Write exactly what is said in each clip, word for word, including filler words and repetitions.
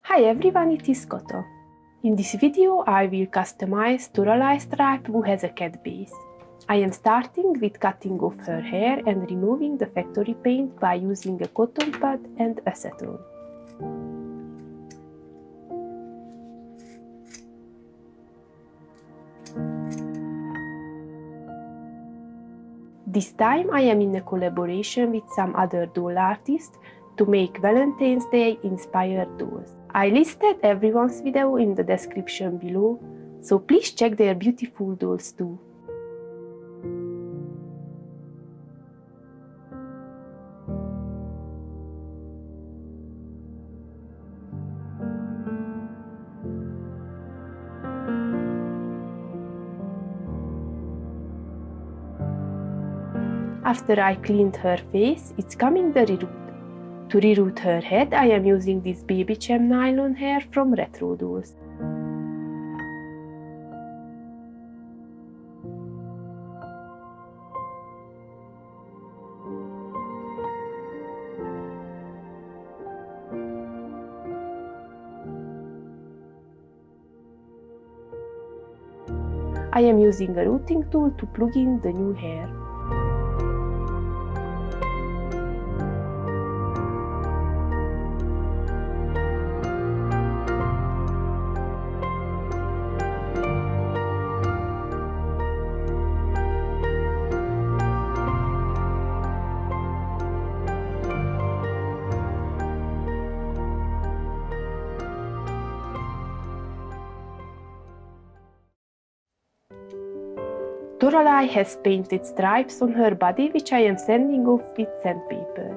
Hi everyone, it is Koto. In this video I will customize Toralei stripe who has a cat base. I am starting with cutting off her hair and removing the factory paint by using a cotton pad and acetone. This time I am in a collaboration with some other doll artists to make Valentine's Day inspired dolls. I listed everyone's video in the description below, so please check their beautiful dolls too. After I cleaned her face, it's coming the reroot. To reroot her head, I am using this baby Chem nylon hair from Retro Dolls. I am using a rooting tool to plug in the new hair. Toralei has painted stripes on her body, which I am sanding off with sandpaper.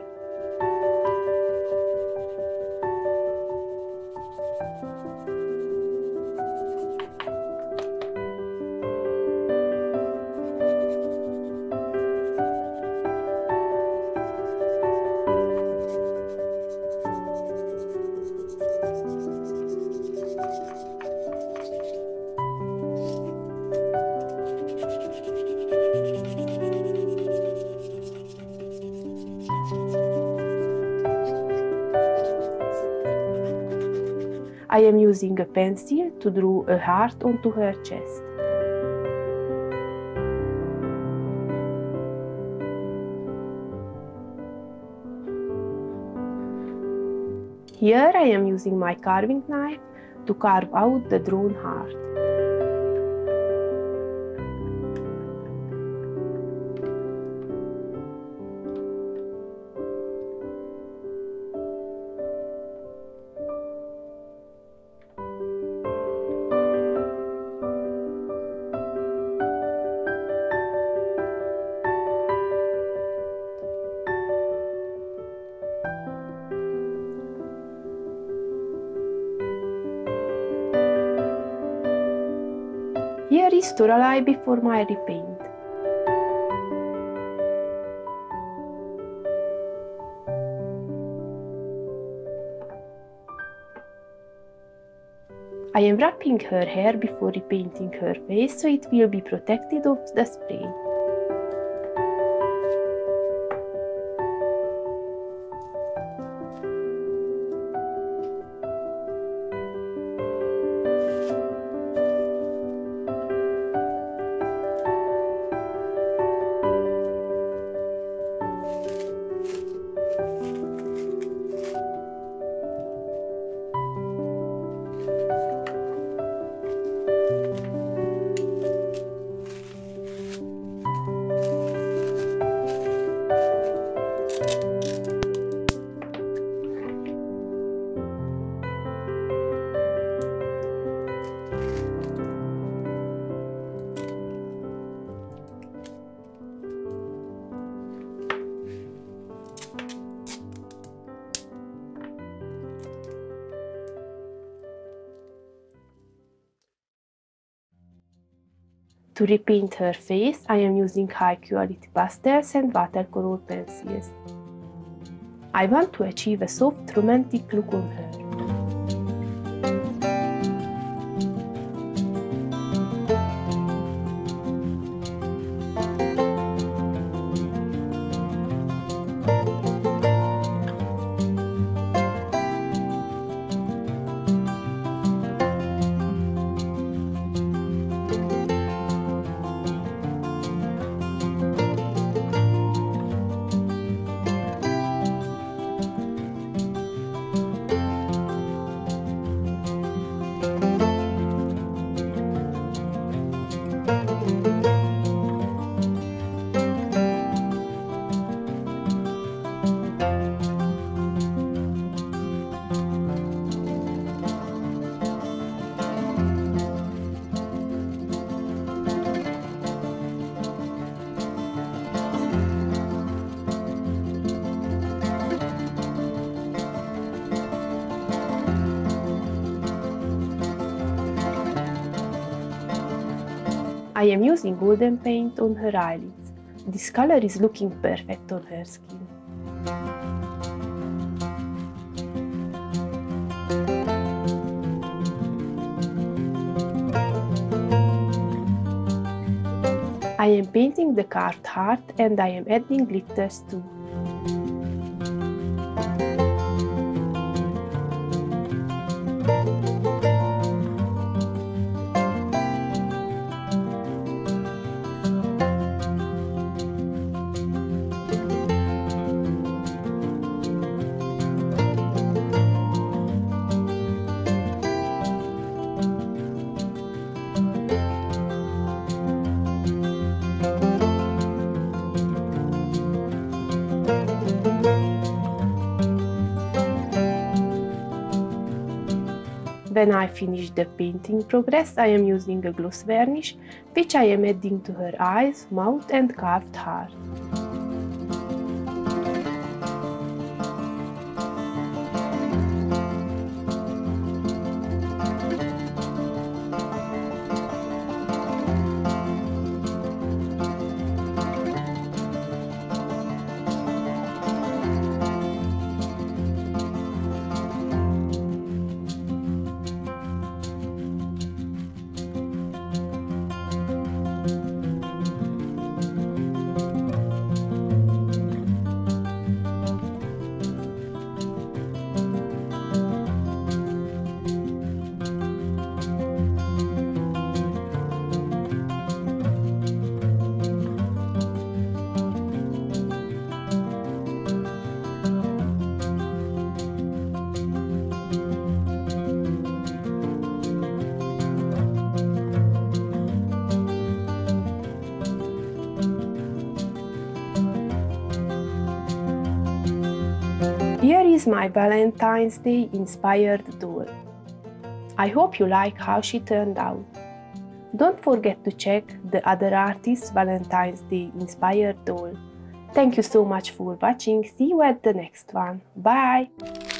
I am using a pencil to draw a heart onto her chest. Here I am using my carving knife to carve out the drawn heart. Here is Toralei before my repaint. I am wrapping her hair before repainting her face so it will be protected of the spray. To repaint her face, I am using high quality pastels and watercolor pencils. I want to achieve a soft, romantic look on her. I am using golden paint on her eyelids. This color is looking perfect on her skin. I am painting the carved heart and I am adding glitters too. When I finish the painting progress, I am using a gloss varnish, which I am adding to her eyes, mouth and carved heart. Here is my Valentine's Day inspired doll. I hope you like how she turned out. Don't forget to check the other artists' Valentine's Day inspired doll. Thank you so much for watching. See you at the next one. Bye!